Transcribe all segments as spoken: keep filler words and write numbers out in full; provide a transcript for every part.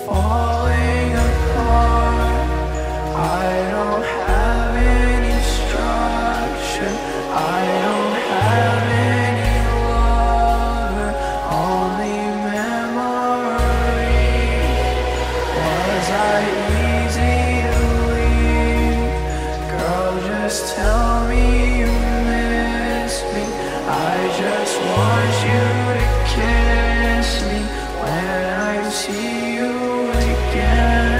falling apart. I don't have any structure. I don't have any lover. Only memories. Was I easy to leave? Girl, just tell me you miss me. I just want you to kiss me when I see you again.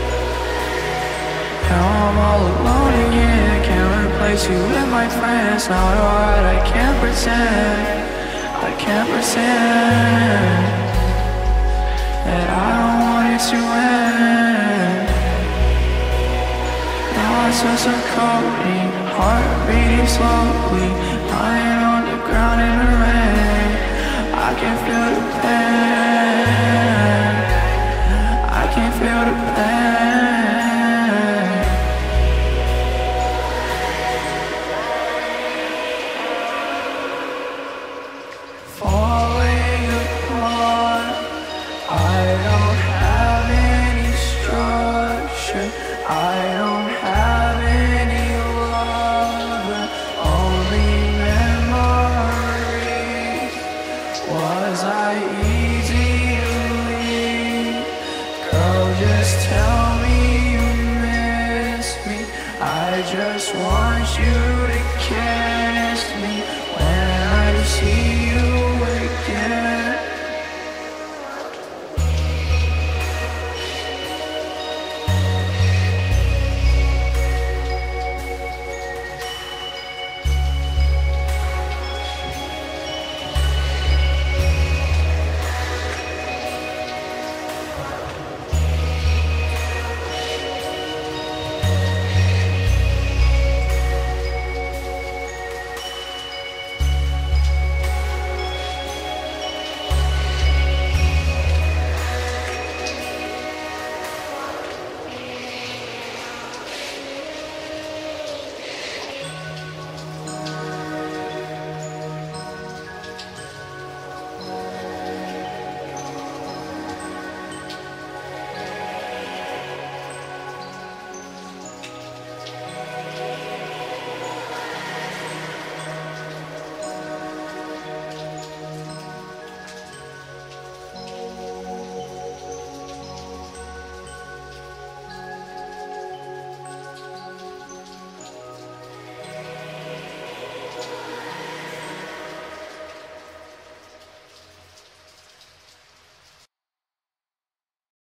Now I'm all alone again. Can't replace you with my friends. Not alright, I can't pretend. I can't pretend that I don't want it to end. Now I smell some codeine, heart beating slowly, lying on the ground in the rain. I can feel the pain. I can feel the pain. Falling apart. I don't have any structure. I don't have any lover. Only memories. Was I easy to leave? Girl, just tell me you miss me. I just want you